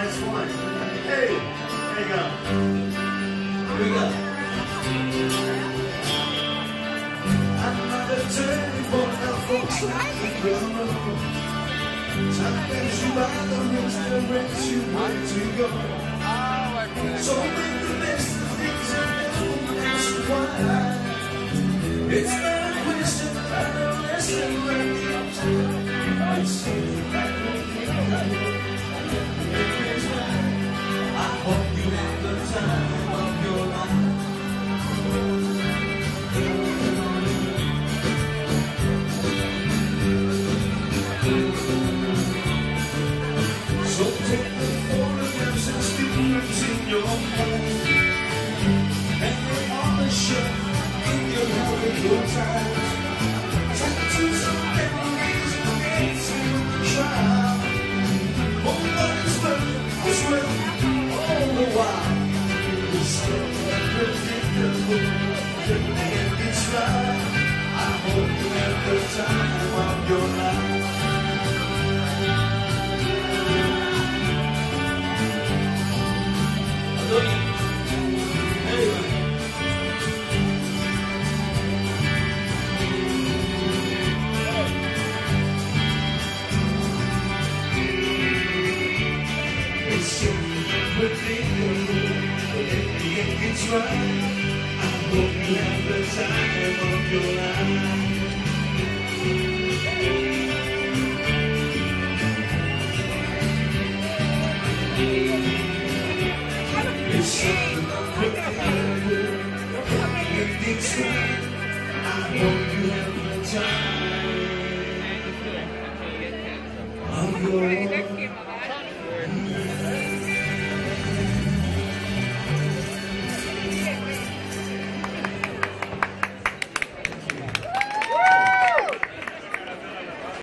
nice one. Hey, there you go. Here we go. Another turning point now, folks, like the road. Time brings you by the roads that brings you where to go. So make the best of things and don't ask why. It's not a question, but I know lesson when the upside. It's something that will keep you. I hope you have the time of your life. So take the photographs and stickers in your home. Hang them on the shelf in your having your time. Tattoo some memories and dates in the trial. Oh, but it's well, all the while. It's so unpredictable, the end is right. I hope you have the time of your life. It's right. I hope you have the time of your life. It's something unpredictable. It's right. I hope you have the time of your life.